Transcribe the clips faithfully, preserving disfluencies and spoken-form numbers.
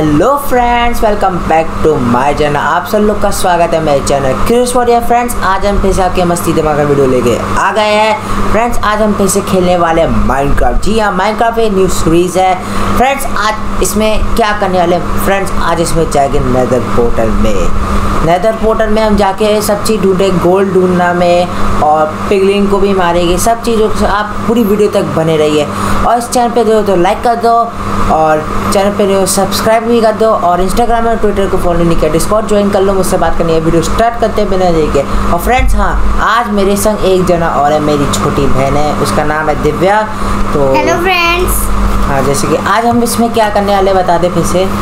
Hello friends, welcome back to my channel. आप सब लोग का स्वागत है मेरे channel Chris for your friends. आज हम फिर से आपके मस्ती दिमाग का वीडियो लेके आ गए हैं फ्रेंड्स। आज हम फिर से खेलने वाले हैं माइनक्राफ्ट। जी हाँ, माइनक्राफ्ट एक न्यू सीरीज है फ्रेंड्स। आज इसमें क्या करने वाले फ्रेंड्स, आज इसमें जाएंगे नेदर पोर्टल में। नेदर पोर्टल में हम जाके सब चीज़ ढूंढे, गोल्ड ढूंढना में और पिगलिंग को भी मारेंगे। सब चीज़ों से आप पूरी वीडियो तक बने रहिए और इस चैनल पे दो तो लाइक कर दो और चैनल पे सब्सक्राइब भी कर दो और इंस्टाग्राम और ट्विटर को फॉलो नहीं किया, डिस्कॉर्ड ज्वाइन कर लो, मुझसे बात करनी है। वीडियो स्टार्ट करते बिना देखे। और फ्रेंड्स हाँ, आज मेरे संग एक जना और है, मेरी छोटी बहन है, उसका नाम है दिव्या। तो हेलो फ्रेंड्स। हाँ, जैसे कि आज हम इसमें क्या करने वाले बता दे फिर से।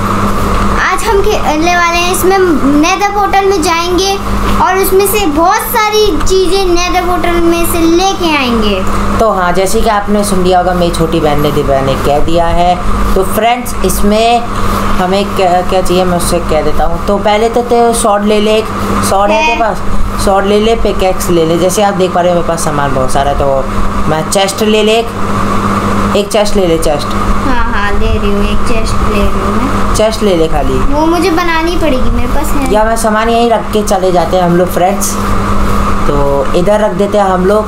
आज हम खेलने वाले हैं इसमें नेदर पोर्टल में जाएंगे और उसमें से बहुत सारी चीज़ें नेदर पोर्टल में से लेके आएंगे। तो हाँ, जैसे कि आपने सुन लिया होगा, मेरी छोटी बहन ने दिव्या ने कह दिया है। तो फ्रेंड्स इसमें हमें क्या क्या चाहिए मैं उससे कह देता हूँ। तो पहले तो ते शॉर्ट ले ले, एक शॉर्ट है तेरे पास, शॉर्ट ले ले, पिकैक्स ले ले। जैसे आप देख पा रहे हो मेरे पास सामान बहुत सारा है, तो मैं चेस्ट ले ले, एक एक चेस्ट ले ले, चेस्ट। हाँ हाँ ले रही हूँ, एक चेस्ट ले रही हूँ मैं। चेस्ट ले ले खाली, वो मुझे बनानी पड़ेगी, मेरे पास है। या मैं सामान यहीं रख के चले जाते हैं हम लोग फ्रेंड्स। तो इधर रख देते हैं हम लोग।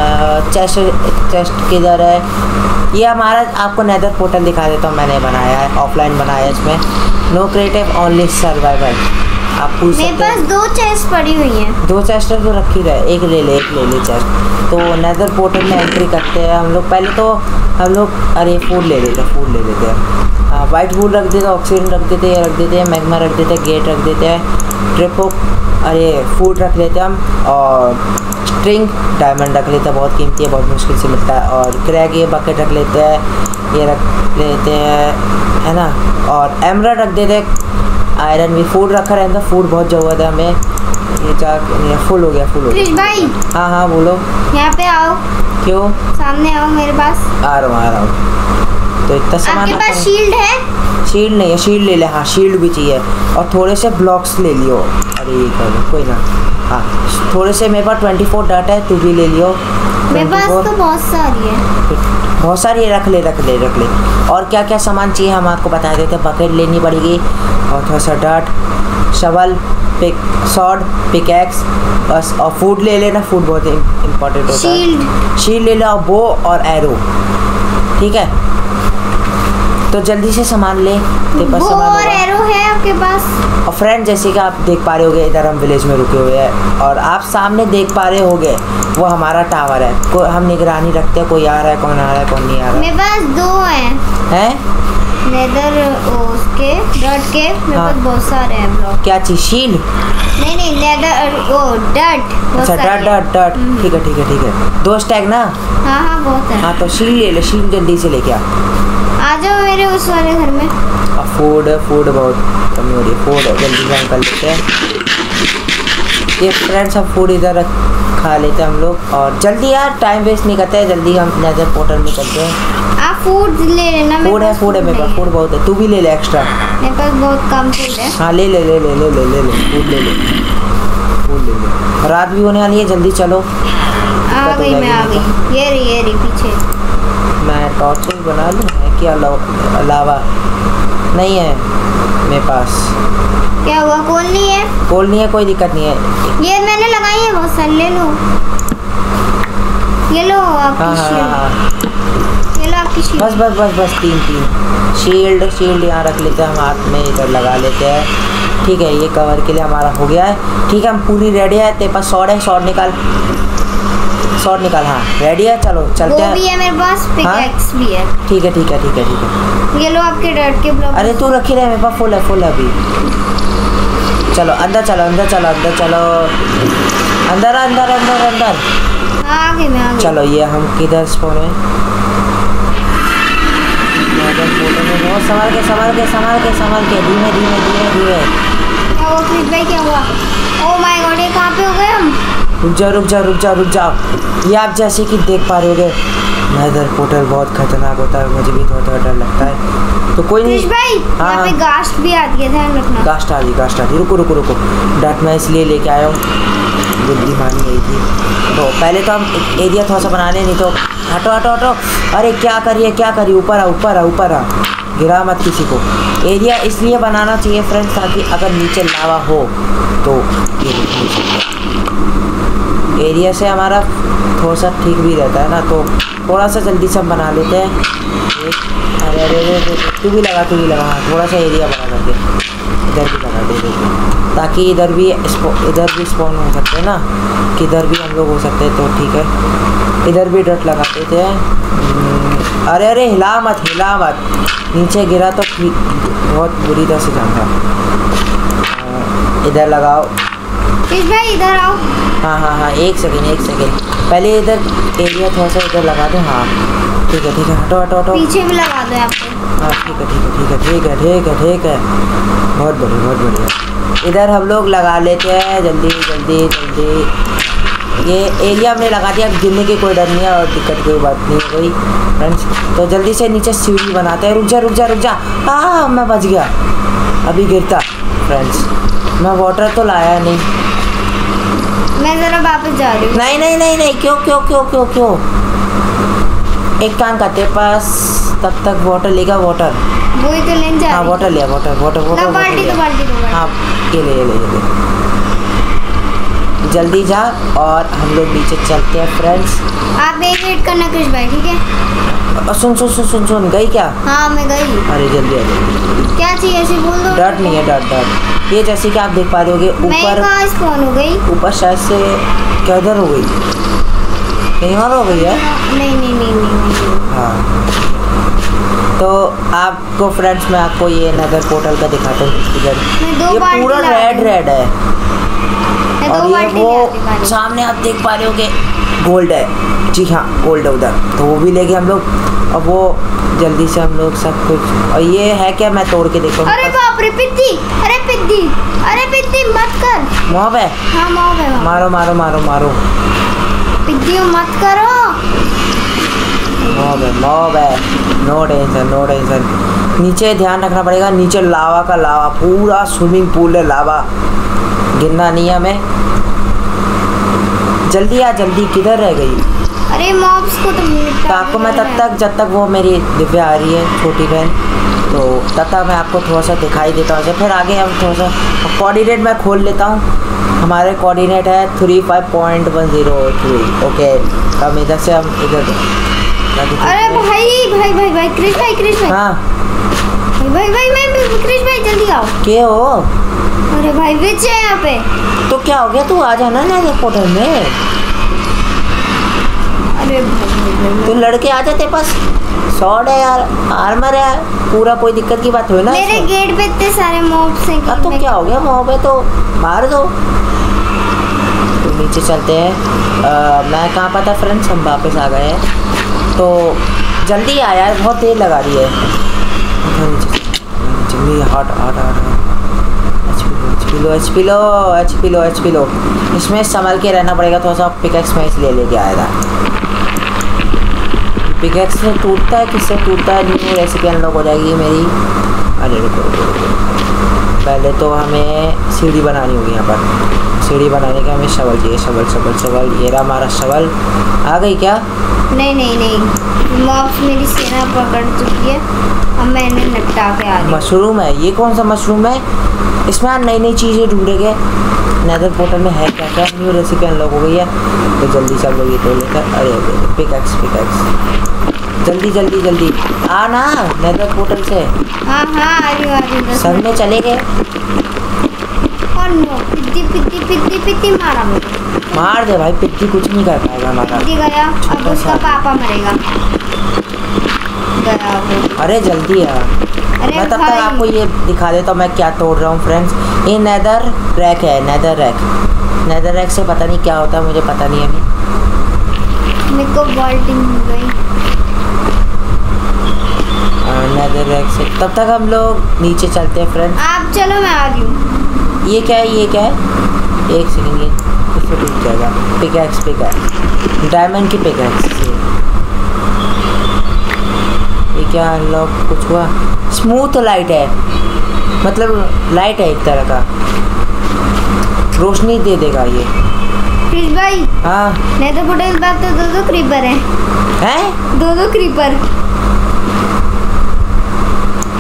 चेस्ट चेस्ट किधर है? ये हमारा आपको नेदर पोर्टल दिखा देता हूँ, मैंने बनाया है, ऑफलाइन बनाया है। इसमें नो क्रिएटिव ओनली सर्वाइवल। आप पूछ सकते हैं। मेरे पास दो चेस्ट पड़ी हुई हैं। दो चेस्ट तो रखी रहे, एक ले ले, एक ले ले चेस्ट। तो नेदर पोर्टल में एंट्री करते हैं हम लोग। पहले तो हम लोग अरे फूड ले लेते हैं, फूड ले लेते हैं। वाइट फूड रख देते हैं, ऑक्सीजन रख देते हैं, रख देते हैं, मैग्मा रख देते हैं, गेट रख देते हैं, ट्रिपो अरे फूड रख लेते हैं हम, और स्ट्रिंग डायमंड रख लेते हैं, बहुत कीमती है, बहुत मुश्किल से मिलता है। और क्रैग ये बकेट रख लेते हैं, ये रख लेते हैं, है ना। और एमराल्ड रख देते हैं, आयरन भी। फूड रखा रहता है, फूड बहुत ज़रूरत है हमें। ये जा फुल हो गया, फुल हो गया। क्रिश भाई, हाँ हाँ बोलो। यहाँ पे आओ। क्यों? सामने आओ मेरे पास। आ रहा हूँ आ रहा हूँ। तो इतना सामान आपके पास शील्ड है? शील्ड नहीं है, शील्ड ले ले। हाँ, शील्ड भी चाहिए और थोड़े से ब्लॉक्स ले लियो। अरे ये करो कोई ना। हाँ, थोड़े से मेरे पास ट्वेंटी फोर डाटा है, तू भी ले लियो। मेरे पास तो बहुत सारी है, बहुत सारी है, रख ले रख ले रख ले। और क्या क्या सामान चाहिए हम आपको बता देते हैं। बकेट लेनी पड़ेगी और थोड़ा सा डाट, शवल, पिक, सॉर्ड, पिकैक्स बस। और फूड ले लेना, फूड बहुत इम्पोर्टेंट होता है। शील्ड शील्ड ले लो, बो और एरो, ठीक है। तो जल्दी से सामान ले, तेरे पास सामान और एरो है आपके पास। और फ्रेंड जैसे कि आप देख पा रहे होगे, इधर हम विलेज में रुके हुए हैं और आप सामने देख पा रहे होगे वो हमारा टावर है। को हम निगरानी रखते हैं, कोई आ रहा है, कौन आ रहा है, कौन नहीं आ रहा है। मेरे पास दो हैं हैं? नेदर उसके डट के मेरे हाँ। पास बहुत सारे हैं ब्लॉक। क्या चीज़? शील्ड? नहीं नहीं नेदर वो डट। अच्छा डट डट डट, ठीक है ठीक है ठीक है। दो स्टैग ना? हाँ हाँ बहुत है। हाँ तो शील्ड ले ले, शील्ड जल्दी से लेके आ। आ जाओ मेरे उस वाले घर में। अब फूड फूड बहुत कमी हो रही है, फूड जल्दी से हम कर लेते हैं। ये फ्रेंड्स हम फूड इधर रख खा लेते हैं हम लोग और जल्दी यार टाइम वेस्ट नहीं करते हैं, जल्दी हम नेदर पोर्टल में चलते हैं। आप फूड ले लेना। फूड है, फूड है मेरे पास, फूड बहुत है, तू भी ले ले एक्स्ट्रा। मेरे पास बहुत कम फूड है। हाँ ले ले ले ले ले ले ले ले फूड ले ले, फूड ले ले। रात भी होने वाली है, जल्दी चलो। आ गई मैं, आ गई। ये रही ये रही पीछे। मैं टॉर्च बना लूँ, है क्या अलावा? नहीं है मेरे पास। क्या हुआ? कोल नहीं है? कोल नहीं है, कोई दिक्कत नहीं है। ये मैंने लगाई है बहुत सारी, ले लो। ये लो आपकी हाँ हाँ शील्ड। हाँ, ये लो आपकी शील्ड। बस बस बस बस तीन तीन शील्ड शील्ड यहाँ रख लेते हैं हम, हाथ में इधर लगा लेते हैं, ठीक है। ये कवर के लिए हमारा हो गया है, ठीक है। हम पूरी रेडी है। तेरे पास शॉर्ट है, शॉर्ट निकाल, शॉर्ट निकाल। हाँ रेडी है, चलो चलते हैं। वो भी है मेरे पास, पिकैक्स भी है। ठीक है ठीक है ठीक है ठीक है। ये लो आपके डट के ब्लॉक। अरे तू रखी रहे, मेरे पास फुल है, फुल है अभी। चलो अंदर चलो, अंदर चलो, अंदर चलो, अंदर अंदर अंदर अंदर। हाँ, आ गई मैं, आ गई। चलो ये हम किधर स्पॉन है? संभाल के संभाल के संभाल के संभाल के, धीमे धीमे धीमे धीमे। क्या हुआ क्रिश भाई, क्या हुआ? ओह माय गॉड, ये कहाँ पे हो गए हम? रुक जाओ रुक जाओ रुक जाओ रुक जाओ। ये आप जैसे कि देख पा रहे होगे, नेदर पोर्टल बहुत खतरनाक होता है, मुझे भी थोड़ा थोड़ा डर लगता है। तो कोई क्रिश नहीं। भाई, हाँ, यहाँ पे गास्ट भी आती है, ध्यान रखना। गास्ट आ रही गास्ट आ रही रुको रुको रुको। डट मैं इसलिए लेके आया हूँ, बुद्धि मानी गई थी। तो पहले तो हम एरिया थोड़ा सा बनाने, नहीं तो हटो हटो हटो। अरे क्या करिए क्या करिए, ऊपर आ ऊपर आ ऊपर आ। गिरा मत किसी को। एरिया इसलिए बनाना चाहिए फ्रेंड्स ताकि अगर नीचे लावा हो तो ये नहीं सकता। एरिया से हमारा थोड़ा सा ठीक भी रहता है ना, तो थोड़ा सा जल्दी से हम बना लेते हैं। एक अरे अरे अरे तू भी लगा तू भी लगा हाँ, थोड़ा सा एरिया बना करके इधर भी लगा दे देते ताकि इधर भी इधर भी स्पॉन हो सकते हैं ना, कि इधर भी हम लोग हो सकते हैं। तो ठीक है, इधर भी डट लगा देते हैं। अरे अरे हिला मत हिला मत, नीचे गिरा तो बहुत बुरी तरह से जाता। इधर लगाओ भाई, इधर आओ। हाँ हाँ हाँ एक सेकेंड एक सेकेंड पहले इधर एरिया थोड़ा सा इधर लगा दो। हाँ ठीक है ठीक है, हटो हटो हटो, पीछे भी लगा दो आपको। हाँ ठीक है ठीक है ठीक है ठीक है ठीक है ठीक है, बहुत बढ़िया बहुत बढ़िया। इधर हम लोग लगा लेते हैं जल्दी जल्दी जल्दी। ये एरिया हमने लगा दिया, गिरने की कोई डर नहीं है और दिक्कत कोई बात नहीं है कोई फ्रेंड्स। तो जल्दी से नीचे सीढ़ी बनाते हैं। रुक जा रुक जा रुक जा, हाँ मैं बच गया, अभी गिरता फ्रेंड्स। मैं वाटर तो लाया नहीं, मैं ज़रा वापस जा रही हूँ। नहीं नहीं नहीं नहीं क्यों क्यों क्यों क्यों क्यों एक काम करते पास, तब तक वाटर लेगा वाटर। वही तो लेने जा रही। हाँ वाटर लिया वाटर वाटर वाटर बाल्टी तो बाल्टी तो हाँ ये ले ये ले ये ले जल्दी जा और हम लोग नीचे चलते हैं फ्रेंड्स। आप एक वेट करना कृष भाई, ठीक है? सुन सुन सुन सुन सुन गई क्या? हाँ मैं गई। अरे जल्दी आ जल्दी। क्या चाहिए ऐसे बोल दो। डट नहीं है डट डट। ये जैसे कि आप देख पा रहे होगे ऊपर कहाँ स्पॉन हो गई? ऊपर शायद से क्या इधर हो गई, कहीं और हो गई है। नहीं नहीं नहीं नहीं हाँ तो आपको फ्रेंड्स मैं आपको ये नगर पोर्टल का दिखाता हूँ। इधर ये पूरा रेड रेड है और ये वो सामने आप देख पा रहे होगे गोल्ड है। जी हाँ गोल्ड है उधर, तो वो भी लेके हम लोग। और वो जल्दी से हम लोग सब कुछ। और ये है क्या, मैं तोड़ के देखता हूँ। अरे बाप रे पिद्दी, अरे पिद्दी, अरे पिद्दी मत कर। मॉब है? हाँ मॉब है। मारो मारो मारो मारो, पिद्दी मत करो। मॉब है मॉब है, नो टेंशन नो टेंशन। नीचे ध्यान रखना पड़ेगा, नीचे लावा का लावा, पूरा स्विमिंग पूल है लावा, गिरना नहीं है हमें। जल्दी आ जल्दी, किधर रह गई? अरे मॉब्स को तो आपको मैं तब तक जब तक वो मेरी दिव्या आ रही है छोटी बहन, तो तब तक मैं आपको थोड़ा सा दिखाई देता हूँ। फिर आगे हम थोड़ा सा कोऑर्डिनेट मैं खोल लेता हूँ। हमारे कोऑर्डिनेट है three five point one zero three. Okay हम इधर से हम इधर। अरे भाई भाई भाई भाई कृष भाई कृष भाई हाँ भाई भाई भाई कृष भाई जल्दी आओ। क्या हो? अरे भाई विच है यहाँ पे। तो क्या हो गया, तू आ जाना ना पोर्टल में। अरे भाई तू लड़के आ जाते पास, शॉर्ट है यार, आर्मर है पूरा, कोई दिक्कत की बात हो ना। मेरे गेट पे इतने सारे मॉब्स हैं। अब तो क्या हो गया, मॉब है तो मार दो। तो नीचे चलते हैं। आ, मैं कहाँ पर था फ्रेंड्स, हम वापस आ गए हैं। तो जल्दी आ यार, बहुत देर लगा रही है। जल्दी हट हट हट, H P low H P low H P low H P low. इसमें संभल के रहना पड़ेगा थोड़ा सा। पिकैक्स में इसलिए लेके आया था। पिकैक्स में टूटता है, किससे टूटता है, न्यू रेसिपी अनलॉक हो जाएगी मेरी। अरे रुको रुको रुको, पहले तो हमें सीढ़ी बनानी होगी। यहाँ पर सीढ़ी बनाने का हमें शवल चाहिए। शवल शवल शवल, ये रहा हमारा शवल। आ गई क्या? नहीं नहीं नहीं, मॉब्स मेरी सेना पकड़ चुकी है, अब मैंने निपटा के आ रही। मशरूम है, ये कौन सा मशरूम है? इसमें आप नई नई चीज़ें ढूंढेंगे। नेदर पोर्टल में है क्या क्या, न्यू रेसिपी अनलॉक हो गई है। तो जल्दी से हम लोग ये तो लेकर, अरे अरे पिकैक्स पिकैक्स, जल्दी जल्दी जल्दी आ ना नेदर पोर्टल से। हाँ हाँ आ रही हूँ आ रही हूँ। सब में चले गए। और नो पिद्दी पिद्दी पिद्दी पिद्दी मारा मुझे। मार दे भाई, पिट्टी कुछ नहीं कर पाएगा हमारा। पिद्दी गया, अब उसका पापा मरेगा। गया वो। अरे जल्दी यार, मैं तब तक आपको ये दिखा देता हूँ मैं क्या तोड़ रहा हूँ फ्रेंड्स। ये नेदर रैक है, नेदर रैक। नेदर रैक से पता नहीं क्या होता है, मुझे पता नहीं है अभी। मेरे को वॉल्टिंग हो गई नेदर रैक से। तब तक हम लोग नीचे चलते हैं फ्रेंड्स। आप चलो मैं आ रही हूँ। ये क्या है, ये क्या है? एक सेकेंड, ये इससे टूट जाएगा। पिकैक्स पिकैक्स, डायमंड की पिकैक्स। ये क्या अनलॉक कुछ हुआ? स्मूथ लाइट है, मतलब लाइट है एक तरह का, रोशनी दे देगा ये। कृष भाई हाँ नेदर पोर्टल बात तो दो दो क्रीपर हैं। हैं? दो दो क्रीपर।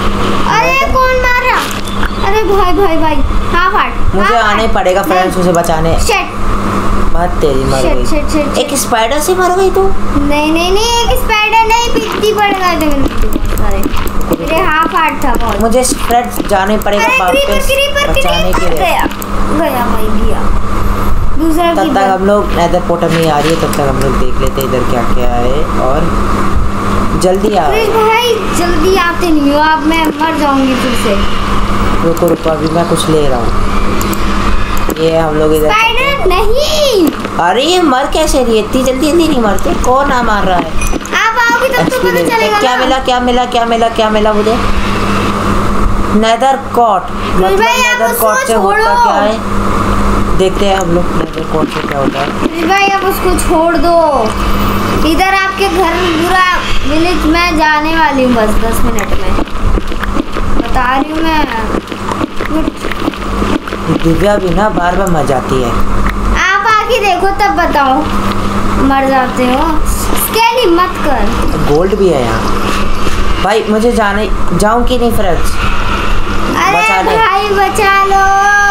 कौन मारा? अरे भाई भाई भाई हाँ फाट मुझे आने पड़ेगा फ्रेंड्स उसे बचाने। शिट बहुत तेजी मर शिट गई। शिट शिट एक स्पाइडर से मर गई तू। नहीं नहीं नहीं एक स्पाइडर नहीं पिटती पड़ गए थे मेरे मेरे हाथ फाट था बहुत। मुझे फ्रेंड्स जाने पड़ेगा अरे वापस क्रीपर क्रीपर बचाने के लिए। गया गया भाई गया दूसरा तब तक क्रीपर। हम लोग नेदर पोर्टल में आ रही है, तब तक हम लोग देख लेते हैं इधर क्या क्या है और जल्दी आओ। अरे भाई जल्दी आते नहीं हो आप, मैं मर जाऊंगी फिर से। रुको रुको अभी मैं कुछ ले रहा हूँ। ये हम लोग इधर स्पाइडर नहीं। अरे ये मर कैसे रही है? इतनी जल्दी जल्दी नहीं मरते। कौन आ मार रहा है? आप आओगे तब तो पता चलेगा क्या ना। मिला क्या मिला क्या मिला क्या मिला मुझे? नेदर कॉट। मतलब भाई, आप नेदर उसको कॉट से होता छोड़ो। क्या है देखते हैं हम लोग। नेदर कॉट से क्या होता है? अरे भाई आप उसको छोड़ दो। इधर आपके घर पूरा विलेज में जाने वाली हूँ बस दस मिनट में, बता रही हूँ मैं। दिव्या भी ना बार बार मर जाती है। आप आके देखो तब बताओ। मर जाते हो स्केली मत कर। गोल्ड भी है यहाँ। भाई मुझे जाने जाऊं कि नहीं फ्रेंड्स? बचा अरे ले। भाई बचा लो।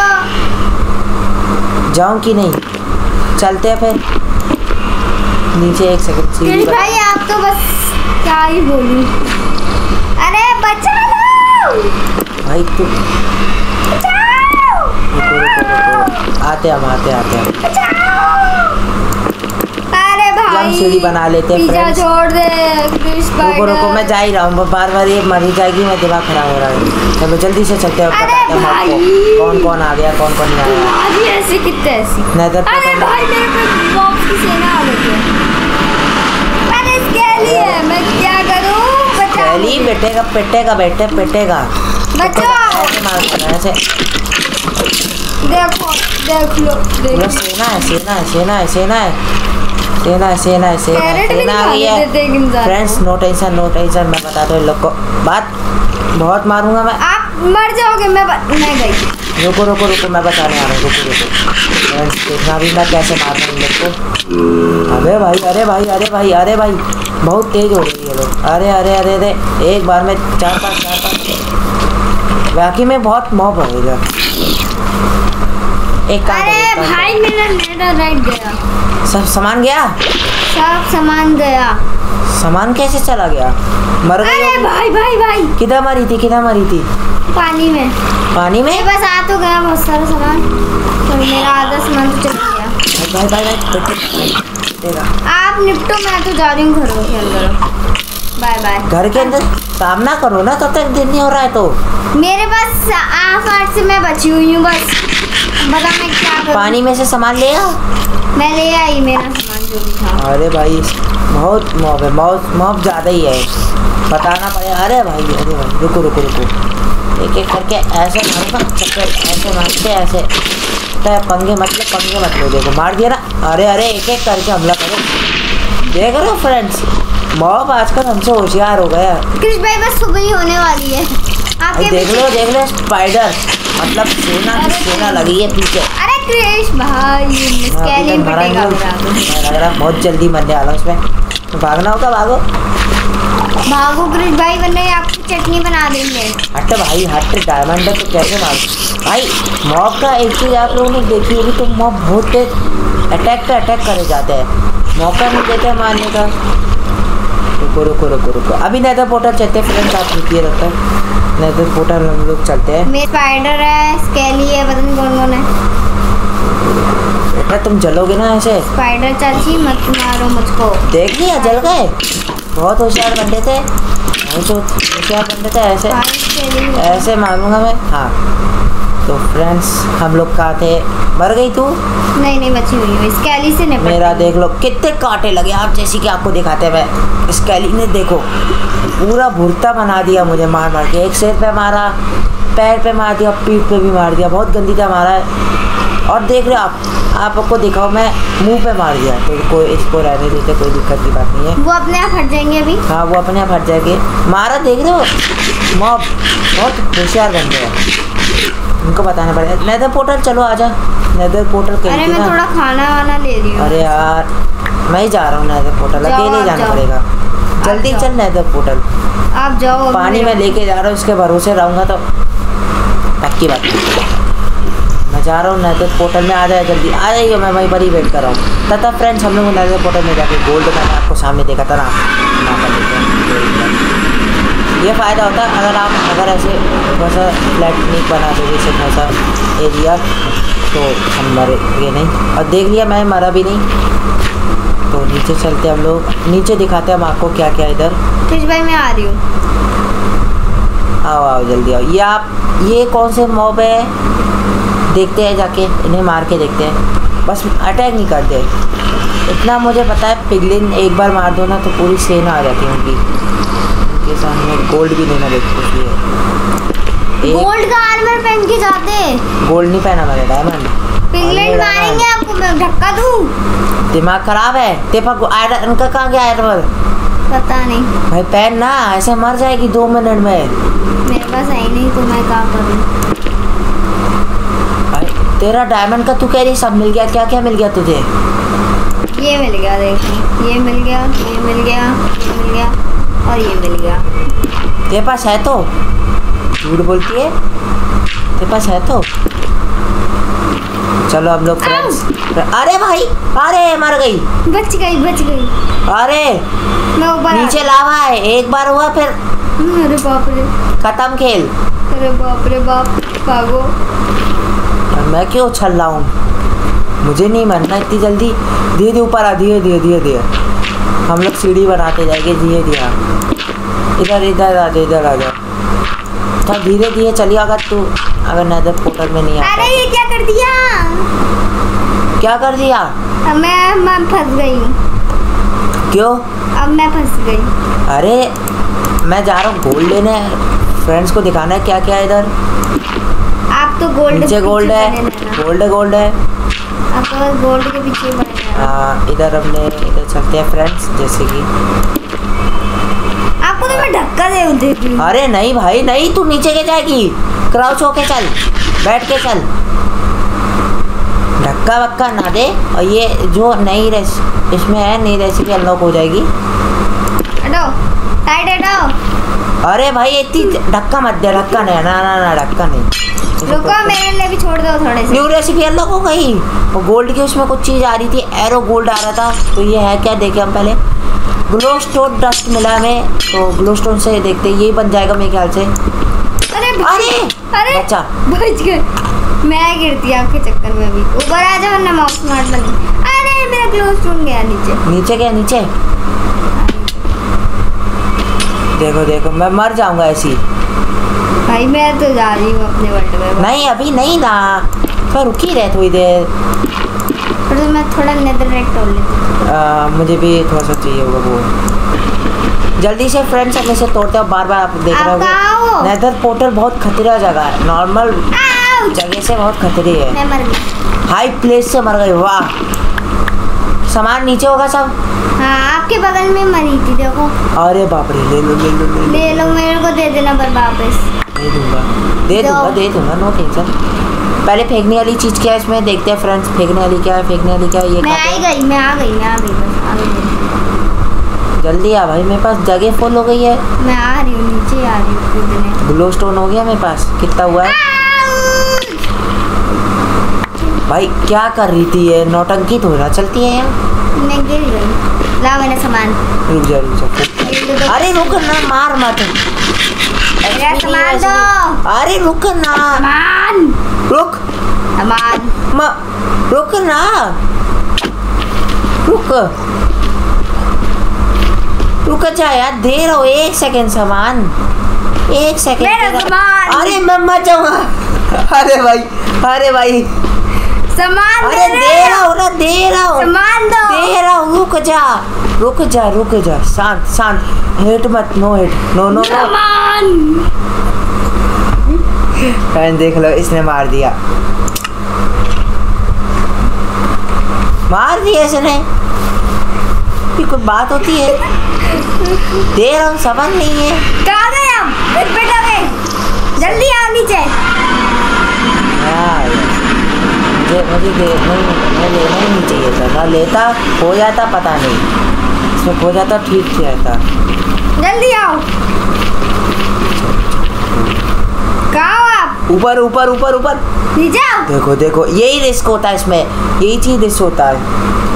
जाऊं कि नहीं? चलते हैं फिर नीचे। एक सेकंड सीढ़ी कृष बना- भाई आप तो बस क्या ही बोलूं। अरे बचा लो भाई तू बचाओ रुको रुको रुको आते हम आते आते हम। बचाओ। अरे हम भाई सीढ़ी बना लेते हैं पीछा फ्रेंड्स। छोड़ दे कृष भाई। रुको रुको मैं जा ही रहा हूँ। बार बार ये मर ही जाएगी, मैं दिमाग खराब हो रहा है। चलो जल्दी से चलते हैं और अरे बताते हैं आपको भाई। कौन कौन आ गया कौन कौन नहीं आया। आज ही ऐसी कितने ऐसी। नेदर अरे पोर्टल में- भाई मेरे पे बॉक्स की सेना आ गई है। अरे स्केली है मैं क्या करूं? बचाओ पहली बेटेगा पेटेगा बेटे पेटेगा बचाओ। ऐसे मारता है, ऐसे। देखो देख लो पूरा देखो। सेना है सेना है सेना है सेना है सेना है सेना है सेना है कैरेट भी सेना आ गई निकाल देते हैं इंसान है को। Friends. No tension no tension मैं बताता हूँ इन लोग को बात। बहुत मारूंगा मैं। आप मर जाओगे। मैं ब... मैं गई। रुको रुको रुको मैं बताने आ रहा हूँ। रुको रुको फ्रेंड्स देखना भी मैं कैसे मार रहा हूँ इन लोग को। अरे भाई अरे भाई अरे भाई अरे भाई बहुत तेज हो रही है लोग। अरे अरे अरे अरे एक बार में चार पाँच चार पाँच बाकी में बहुत मॉब हो गया। एक काम अरे करो, एक काम भाई मेरा नेटर राइट गया। करो। सब सामान गया? सब सामान गया। सामान कैसे चला गया? मर गई अरे होगी। भाई भाई भाई किधर मरी थी किधर मरी थी? पानी में। पानी में? मेरे पास आ तो गया बहुत सारा सामान, तो मेरा आधा सामान तो चला गया। भाई भाई भाई भाई तेरा आप निपटो मैं तो जा रही हूँ घरों के अंदर। Bye bye. घर के अंदर सामना करो ना तब तक दिन नहीं हो रहा है तो। मेरे पास आठ आठ से मैं बची हुई हूँ बस। बता मैं क्या करूँ? पानी में से सामान ले आओ। मैं ले आई मेरा सामान जो भी था। अरे भाई बहुत मॉब है मॉब मॉब ज़्यादा ही है बताना पड़ेगा। अरे भाई अरे भाई रुको रुको रुको एक एक करके ऐसे मारूंगा चक्कर ऐसे मारते ऐसे तो पंगे मतलब पंगे मत लो। देखो मार दिया ना। अरे अरे एक एक करके हमला करो। देख रहे हो फ्रेंड्स मॉब आजकल हमसे होशियार हो गया। कृष भाई बस सुबह ही होने वाली है। आपके देख लो पीछे- देख लो स्पाइडर मतलब सेना की अरे सेना लगी है पीछे। अरे कृष भाई स्केली अभी तक मरा पिटेगा नहीं पूरा। हूँ। लग रहा बहुत जल्दी मरने वाला उसमें। तो भागना होगा भागो भागो कृष भाई वरना ये आपकी चटनी बना देंगे। हट भाई हट डायमंड है तो कैसे मार भाई। मॉब का एक चीज़ आप लोगों ने देखी होगी तो मॉब बहुत तेज अटैक पे अटैक करे जाते हैं मौका नहीं देते मारने का। रुको रुको रुको रुको अभी नेदर पोर्टल चलते हैं फ्रेंड्स। आप रुकिए तब तक नेदर पोर्टल हम लोग चलते हैं। मेरे स्पाइडर है स्केली है पता नहीं कौन कौन है। बेटा तुम जलोगे ना ऐसे। स्पाइडर चाची मत मारो मुझको। देख लिया जल गए। बहुत होशियार बंदे थे बहुत होशियार बंदे थे। ऐसे भाई स्केली है। ऐसे मारूंगा मैं। हाँ तो फ्रेंड्स हम लोग कहाँ थे? मर गई तू? नहीं नहीं बची हुई है स्केली से निपट। मेरा देख लो कितने कांटे लगे आप जैसे कि आपको दिखाते हैं मैं। स्केली ने देखो पूरा भुरता बना दिया मुझे मार मार के। एक सिर पे मारा पैर पे मार दिया पीठ पे भी मार दिया बहुत गंदी था मारा है। और देख रहे हो आप आपको दिखाओ मैं मुंह पे मार दिया तो कोई इसको रहने देते कोई दिक्कत की बात नहीं है। वो अपने आप हट जाएंगे अभी। हाँ वो अपने आप हट जाएंगे। मारा देख रहे हो मॉब बहुत होशियार बंदे हैं उनको बताना पड़ेगा। नेदर पोर्टल चलो आजा। नेदर पोर्टल अरे कहीं मैं ना। थोड़ा खाना वाना ले रही हूँ। अरे यार मैं ही जा रहा हूँ नेदर पोर्टल जाओ अकेले आप जाना जाओ। पड़ेगा। जल्दी चल नेदर पोर्टल। आप जाओ। पानी में लेके जा रहा हूँ, इसके भरोसे रहूँगा तो पक्की बात है। मैं जा रहा हूँ नेदर पोर्टल में, आ जाए जल्दी आ जाइए, मैं वहीं पर ही वेट कर रहा हूँ। तथा फ्रेंड्स हम लोग नेदर पोर्टल में जाके गोल्ड मैंने आपको सामने देखा था ना, ना कर ये फ़ायदा होता है अगर आप अगर ऐसे थोड़ा सा फ्लैट नहीं बना दोगे इसे थोड़ा सा एरिया, तो हम मरेंगे नहीं। और देख लिया मैं मरा भी नहीं। तो नीचे चलते हम लोग, नीचे दिखाते हैं हम आपको क्या क्या इधर। फिश भाई मैं आ रही हूँ। आओ आओ जल्दी आओ। ये आप ये कौन से मॉब है, देखते हैं जाके, इन्हें मार के देखते हैं। बस अटैक नहीं करते, इतना मुझे पता है। पिगलिन एक बार मार दो ना तो पूरी सेना आ जाती है उनकी। उनके सामने गोल्ड भी लेना देखते हैं। गोल्ड का आर्मर पहन के जाते। गोल्ड नहीं पहना मैंने, डायमंड। पिगलिन मारेंगे आपको, मैं धक्का दूँ। दिमाग खराब है तेरा। आयरन उनका कहाँ गया आयरन? पता नहीं भाई पहन ना, ऐसे मर जाएगी दो मिनट में। मेरे पास है ही नहीं तो मैं क्या करूँ? भाई तेरा डायमंड का तू कह रही सब मिल गया, क्या क्या मिल गया तुझे? ये मिल गया, देखो ये मिल गया, ये मिल गया, ये मिल गया और ये मिल गया। तेरे पास है तो झूठ बोलती है, तेरे पास है तो। चलो हम लोग फ्रेंड्स। अरे भाई, अरे मर गई। बच गई बच गई। अरे मैं ऊपर नीचे लावा है, एक बार हुआ फिर अरे बाप रे, खत्म खेल। अरे बाप रे बाप, भागो। मैं क्यों उछल रहा हूँ, मुझे नहीं मरना इतनी जल्दी। धीरे धीरे ऊपर आ, धीरे धीरे धीरे धीरे हम लोग सीढ़ी बनाते जाएंगे। धीरे धीरे इधर इधर आ जाए, इधर आ जाए। तो धीरे धीरे चलिए, अगर तू अगर नेदर पोर्टल में नहीं आता। अरे ये क्या कर दिया? क्या कर दिया? अब मैं मैं फंस गई। क्यों? अब मैं फंस गई। अरे मैं जा रहा हूँ गोल्ड लेने, फ्रेंड्स को दिखाना है क्या क्या है इधर। आप तो गोल्ड नीचे गोल्ड है, गोल्ड है गोल्ड है। आप तो गोल्ड के पीछे पड़े हैं। हाँ इधर हमने इधर चलते हैं फ्रेंड्स, जैसे कि आपको तो मैं धक्का दे देती। अरे नहीं भाई नहीं, तू नीचे के जाएगी। क्राउच होके चल, बैठ के चल, धक्का वक्का ना दे। और ये जो नई रेस इसमें है, नई रेसिपी अनलॉक हो जाएगी। हटो, टाइट हटो। अरे भाई इतनी धक्का मत दे, धक्का नहीं, ना ना ना धक्का नहीं। रुको, मेरे लिए भी छोड़ दो थोड़े से। न्यू रेसिपी अनलॉक हो गई। वो गोल्ड की उसमें कुछ चीज़ आ रही थी, एरो गोल्ड आ रहा था। तो ये है क्या, देखे हम पहले। ग्लो स्टोन डस्ट मिला हमें, तो ग्लो स्टोन से देखते यही बन जाएगा मेरे ख्याल से। अरे अरे अरे बचा, बच गए। मैं गिरती आपके चक्कर में भी। ऊपर आ जाओ वरना माउस स्मार्ट बनी। अरे मेरा ग्लो स्टोन गया नीचे। नीचे गया नीचे। देखो देखो मैं मर जाऊंगा ऐसी। भाई मैं तो जा रही हूँ अपने वर्ल्ड में। नहीं अभी नहीं ना, तो रुकी रहे थोड़ी देर। तो मैं थोड़ा नेदरराइट तोड़ लेती हूँ। मुझे भी थोड़ा सा चाहिए होगा वो। जल्दी से फ्रेंड्स अपने से तोड़ते हो, बार बार आप देख रहे हो। नेदर पोर्टल बहुत खतरा जगह है, नॉर्मल जगह से बहुत खतरे है। मैं मर गई। हाई प्लेस से मर गई। वाह, सामान नीचे होगा सब। हाँ आपके बगल में मरी थी, देखो। अरे बाप रे, ले लो ले लो ले लो, ले लो, मेरे को दे देना पर वापस। दे दूंगा दे दूंगा दे दूंगा नो टेंशन। पहले फेंकने वाली चीज़ क्या है इसमें देखते हैं फ्रेंड्स। फेंकने वाली क्या है, फेंकने वाली क्या है, ये मैं आ गई मैं आ गई मैं आ गई बस आ गई। जल्दी आ भाई, मेरे पास जगह फुल हो गई है। मैं आ रही हूँ, नीचे आ रही हूँ कूदने। ग्लो स्टोन हो गया मेरे पास, कितना हुआ है भाई? क्या कर रही थी ये, नौटंकी तो ना चलती है यार। मैं गिर गई। ला मैंने सामान। रुक जा रुक जा। अरे रुक ना, मार मत। मेरा सामान दो। अरे रुक ना, सामान रुक सामान म रुक ना, रुक रुक जा यार, दे रहा हूँ एक सेकंड सामान, एक सेकंड। मेरा सामान। अरे मैं मर जाऊंगा। अरे भाई अरे भाई सामान अरे दे रहा हूँ ना, दे रहा हूँ, सामान दो। दे रहा हूँ, रुक जा रुक जा रुक जा, शांत शांत, हिट मत, नो हिट, नो नो सामान। फैन देख लो, इसने मार दिया, मार दिया इसने। ये कोई बात होती है? दे रहा हूँ, सामान नहीं है। कहाँ गए हम? फिर बैठोगे? जल्दी आओ नीचे। यार मुझे मुझे दे नहीं, मैं लेना ही नहीं चाहिए था, ना लेता हो जाता पता नहीं। इसमें खो जाता ठीक से रहता। जल्दी आओ। कहाँ हो आप? ऊपर ऊपर ऊपर ऊपर नीचे आओ। देखो देखो यही रिस्क होता है इसमें, यही चीज रिस्क होता है।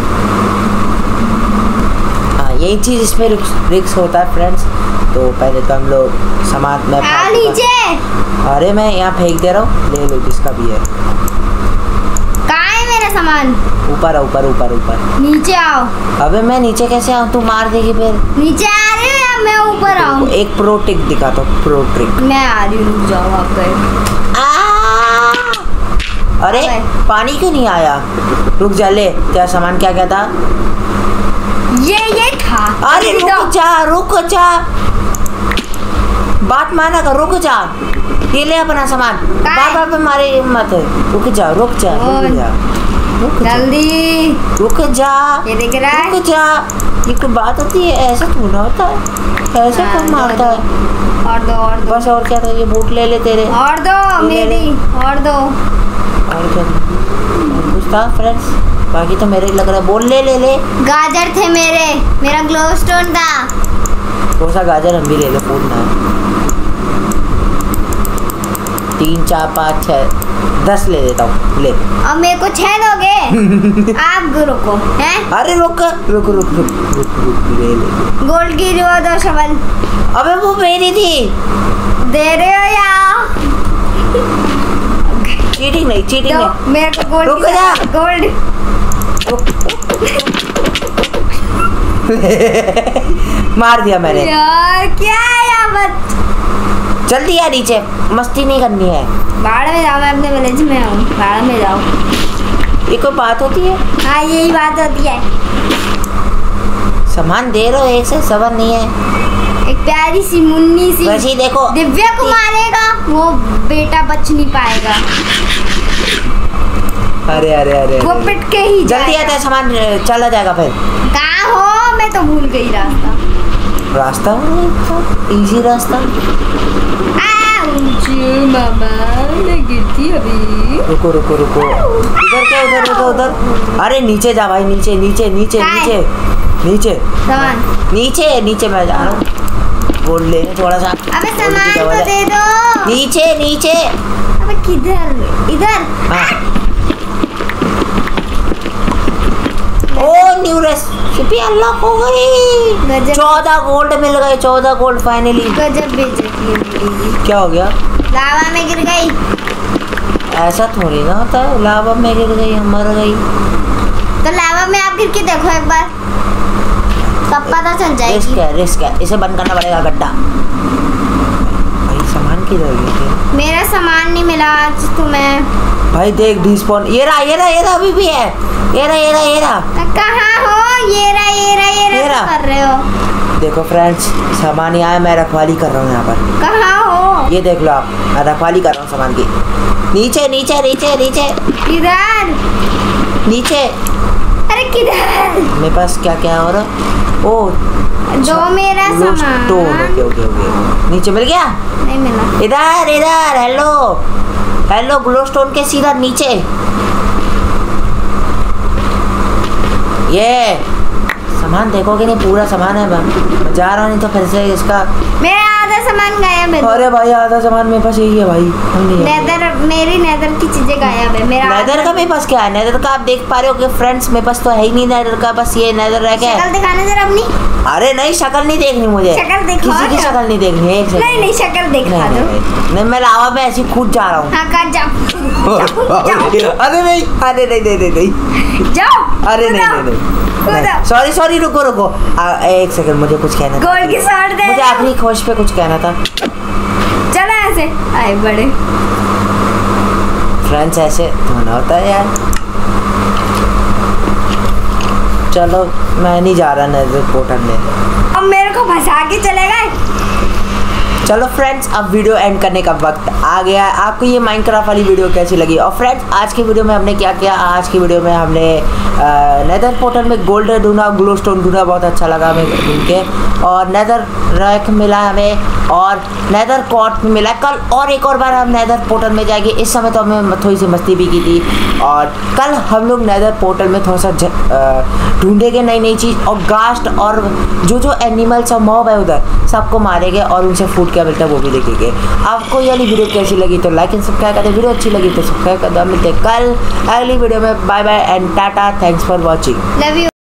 हाँ यही चीज इसमें रिस्क होता है फ्रेंड्स। तो पहले तो हम लोग सामान में आओ नीचे। अरे मैं यहाँ फेंक दे रहा हूँ, ले लो जिसका भी है। कहाँ है मेरा सामान? ऊपर ऊपर ऊपर ऊपर। नीचे आओ। अबे मैं नीचे कैसे आऊँ, तू मार देगी फिर। नीचे आ रही हूँ या मैं ऊपर आऊँ? एक प्रो ट्रिक दिखाता हूँ, प्रो ट्रिक। मैं आ रही हूँ, रुक जाओ आप गए। अरे पानी क्यों नहीं आया? रुक जा, ले तेरा सामान क्या क्या था? ये ये था। अरे रुक जा रुक जा, बात माना कर, रुक जा। ये ले अपना सामान, बार बार पे मारे मत। रुक जा रुक जा रुक जा रुक जा जल्दी रुक जा। ये देख रहा है? रुक जा, ये कोई बात होती है? ऐसा थोड़ा ना होता है, ऐसे हाँ, कौन मारता है? और दो और दो बस, और क्या था? ये बूट ले ले तेरे, और दो मेरी, और दो और क्या और कुछ था फ्रेंड्स? बाकी तो मेरे लग रहा है, बोल ले ले ले। गाजर थे मेरे, मेरा ग्लो स्टोन था। थोड़ा सा गाजर हम भी ले ले, फूटना है। तीन चार पाँच छः दस ले लेता हूँ, ले। और मेरे को छह दोगे? आप रुको हैं? अरे रुक रुक रुक रुक रुक रुक ले ले। गोल्ड की जो दो शवल। अबे वो मेरी थी। दे रहे हो या? चीटिंग नहीं, चीटिंग दो नहीं। मेरे को गोल्ड रुक की जा। गोल्ड। मार दिया मैंने यार क्या है यार, मत जल्दी आ नीचे, मस्ती नहीं करनी है। बाढ़ में जाओ, मैं अपने विलेज में हूँ, बाढ़ में जाओ। ये कोई बात होती है? हाँ यही बात होती है। सामान दे रहे हो, एक से सबर नहीं है। एक प्यारी सी मुन्नी सी वैसे ही देखो, दिव्या को मारेगा वो बेटा, बच नहीं पाएगा। अरे अरे अरे वो पिट के ही जल्दी आता है, सामान चला जाएगा फिर। कहाँ हो? मैं तो भूल गई रास्ता। रास्ता इजी रास्ता। मामा मैं गिरती अभी। रुको रुको रुको, इधर क्या, उधर उधर उधर। अरे नीचे जा भाई, नीचे नीचे नीचे नीचे नीचे सामान नीचे नीचे मैं जा रहा हूँ। बोल ले थोड़ा सा। अबे सामान तो दे दो। नीचे नीचे। अबे किधर? इधर। हाँ। ओ न्यू रेसिपी अनलॉक हो गई। चौदह गोल्ड मिल गए, चौदह गोल्ड फाइनली। गजब बेइज्जती। क्या हो गया? लावा में गिर गई। ऐसा थोड़ी ना होता है, लावा में गिर गई, मर गई। तो लावा में आप गिर के देखो एक बार, तब पता चल जाएगी। रिस्क है, रिस्क है, इसे बंद करना पड़ेगा गड्ढा। भाई सामान किधर गया? मेरा सामान नहीं मिला आज तुम्हें। भाई देख डिस्पॉन, ये रहा ये रहा ये रहा, अभी भी है। ये रहा ये रहा ये रहा। कहाँ हो? ये रहा ये रहा ये रहा, क्या कर रहे हो? देखो फ्रेंड्स, सामान यहाँ है, मैं रखवाली कर रहा हूँ यहाँ पर। कहाँ हो? ये देख लो आप, मैं रखवाली कर रहा हूँ सामान की। नीचे नीचे नीचे नीचे। किधर? नीचे। अरे किधर? मेरे पास क्या क्या हो रहा? ओ दो मेरा सामान। ओके ओके ओके, नीचे मिल गया? नहीं मिला। इधर इधर, हेलो हेलो, ग्लो स्टोन के सीधा नीचे। ये सामान देखोगे नहीं, पूरा सामान है। मैं जा रहा हूँ, नहीं तो फिर से इसका मेरा आधा सामान गायब है। अरे भाई आधा सामान मेरे पास यही है भाई। नेदर, मेरी नेदर की चीजें गायब है। मेरा नेदर का मेरे पास क्या है? नेदर का आप देख पा रहे हो कि फ्रेंड्स मेरे पास तो है ही नहीं नेदर का, बस ये नेदर रह गया। शक्ल दिखाना जरा अपनी। अरे नहीं, शक्ल नहीं देखनी मुझे। शक्ल दिखाओ। किसी की शक्ल नहीं देखनी है। एक सेकंड। नहीं नहीं शक्ल दिखा नहीं, दो। नहीं, नहीं मैं लावा में ऐसे कूद जा रहा हूँ। हाँ कर जाओ। अरे नहीं अरे नहीं नहीं नहीं नहीं जाओ। अरे नहीं नहीं नहीं, सॉरी सॉरी, रुको रुको, आ, एक सेकंड, मुझे कुछ कहना था। गोल्ड की शॉट दे। मुझे आखिरी खोज पे कुछ कहना था। चला ऐसे आए बड़े फ्रेंड्स, ऐसे होना होता है यार। चलो मैं नहीं जा रहा नजर पोर्टल में। अब मेरे को फंसा के चले गए। चलो फ्रेंड्स, अब वीडियो एंड करने का वक्त आ आ गया है। आपको ये माइनक्राफ्ट वाली वीडियो कैसी लगी? और फ्रेंड्स आज की वीडियो में हमने क्या किया, आज की वीडियो में हमने नेदर पोर्टल में गोल्ड ढूंढा, ग्लो स्टोन ढूंढा, बहुत अच्छा लगा हमें ढूंढ के, और नेदर रैक मिला हमें, और नेदर कॉर्ड मिला। कल और एक और बार हम नेदर पोर्टल में जाएंगे। इस समय तो हमें थोड़ी सी मस्ती भी की थी, और कल हम लोग नेदर पोर्टल में थोड़ा सा ढूंढेंगे नई नई चीज़, और गास्ट और जो जो एनिमल्स और मॉब है उधर सबको मारेंगे, और उनसे फूड क्या मिलता है वो भी देखेंगे। आपको ये वाली वीडियो कैसी लगी तो लाइक एंड सब्सक्राइब करें, वीडियो अच्छी लगी तो सब्सक्राइब कर दो। मिलते हैं कल अगली वीडियो में। Bye bye and tata, thanks for watching, love you.